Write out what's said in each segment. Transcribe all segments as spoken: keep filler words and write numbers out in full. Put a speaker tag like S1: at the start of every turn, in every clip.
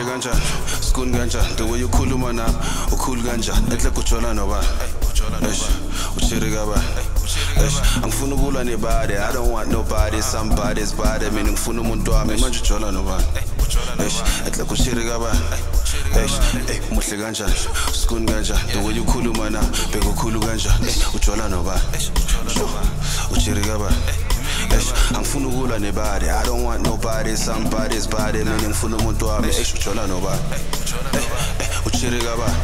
S1: kanjani skun kanjani the way you khuluma na ukhulu kanjani ehle kujola noba eish uchirika ba eish angifuna ukulwa nebody I don't want nobody somebody's body mina ngifuna umuntu wami manje ujola noba eish ehle kuchirika ba eish ey muhle kanjani skun kanjani the way you khuluma na bekukhulu kanjani ujola noba uchirika ba angifuna ukulwa nebody I don't want nobody somebody's body mina ngifuna umuntu wami eish ujola noba uchirika ba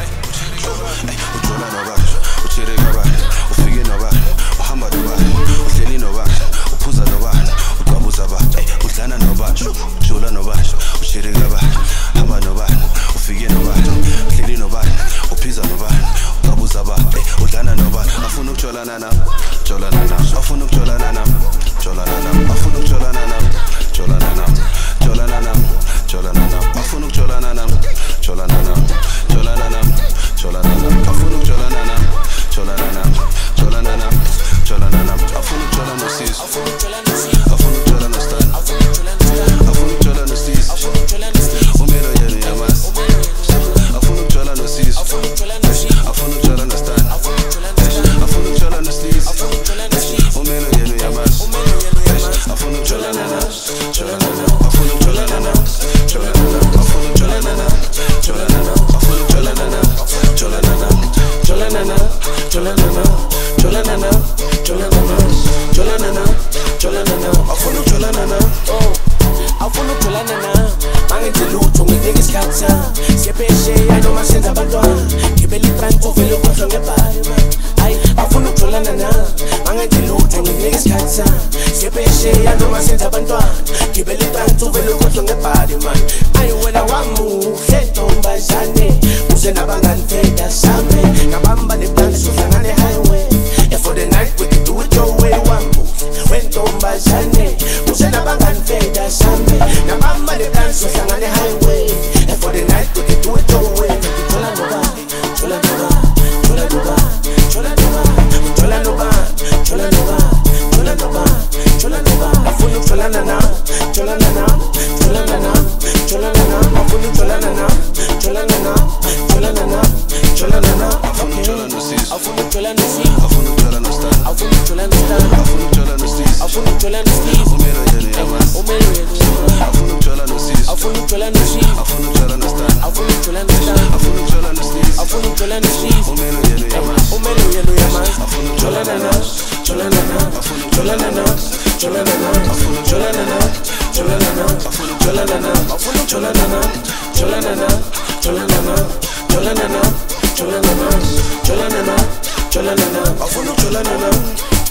S1: ujola noba uchirika ba ufike noba uhamba noba uhleli noba uphuza noba uqabuza ba udlana noba ujola noba uchirika ba hamba noba ufike noba uhleli noba uphiza noba uqabuza ba udlana noba afuna ukujolana na jolana na afuna ukujolana na jolana na afuna ukujolana na jolana na jolana na jolana na afuna ukujolana na jolana na jolana na jolana na afuna ukujolana na jolana na jolana na jolana na afuna ukujolana sis afuna ukujolana stan afuna ukujolana sis umelo yena yamas afuna ukujolana sis afuna ukujolana stan afuna ukujolana sis umelo yena yamas afuna ukujolana na jolana na afuna ukujolana na jolana na afuna ukujolana na jolana na afuna ukujolana na jolana na jolana na jolana na jolana na jolana na jolana na jolana na afuna ukujolana na oh afuna ukujolana na mangithi lutho ngidinga isikhathi siyepeshe ayinoma senza abantwana ngibele itranto vele ukhohlwa ngebhali ay afuna ukujolana na mangithi lutho ngidinga isikhathi siyepeshe ayinoma senza abantwana ngibele itranto vele ukhohlwa ngebhali man ay wena wamuhle ntombazane uze nabangani feda same ngabamba neplan sohlangane highway and for the night we can do it your way wamuhle wentombazane uze nabangani feda same ngabamba neplan sohlangane highway and for the night we can do it your way jola noba jola noba jola noba jola noba jola noba jola noba jola noba jola noba afuna ukujolana na jolana na jolana na jolana na afuna ukujolana na jolana na jolana na jolana na afuna ukujolana sis afuna ukujolana sis afuna ukujolana stan afuna ukujolana stan afuna ukujolana sis afuna ukujolana sis umelo yena yamas umelo yena afuna ukujolana sis afuna ukujolana sis afuna ukujolana stan afuna ukujolana stan afuna ukujolana sis afuna ukujolana sis umelo yena yamas umelo yena yamas afuna ukujolana na jolana na afuna ukujolana na jolana na afuna ukujolana na jolana na afuna ukujolana na afuna ukujolana na jolana na jolana na jolana na jolana na jolana na jolana na afuna ukujolana na